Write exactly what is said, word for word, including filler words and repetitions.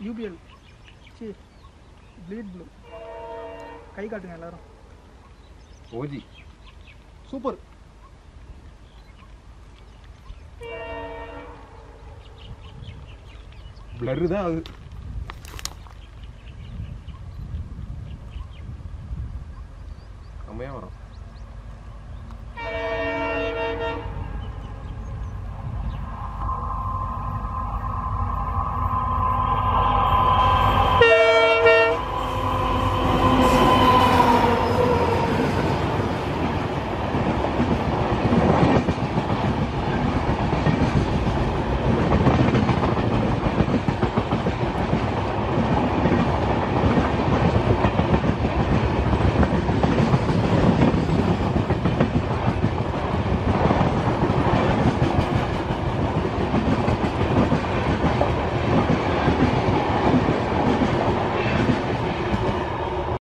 UPL C bleed blue. கை காட்டுங்க எல்லாரும். OG super. பிளர் தான் அது. செம்மையாக வரும்.